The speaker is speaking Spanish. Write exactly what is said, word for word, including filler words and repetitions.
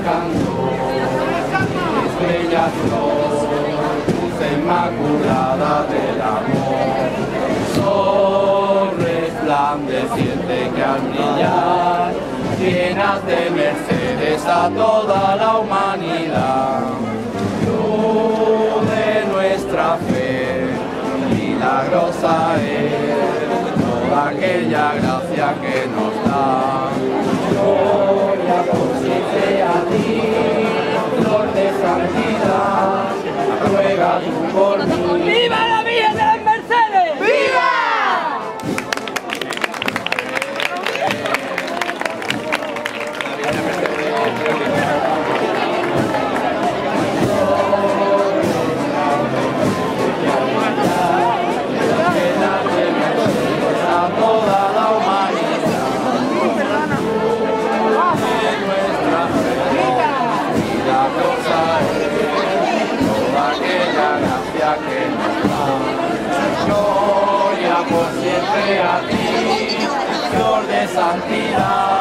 cantor, estrella flor, luz inmaculada del amor, sol resplandeciente que al brillar llenas de mercedes a toda la humanidad, luz de nuestra fe, milagrosa es toda aquella gracia que nos da. Gloria consiste a ti, flor de santidad, ruega tú por mí. ¡Viva la Virgen de las Mercedes! ¡Viva! Que nos da. Gloria por siempre a ti, flor de santidad.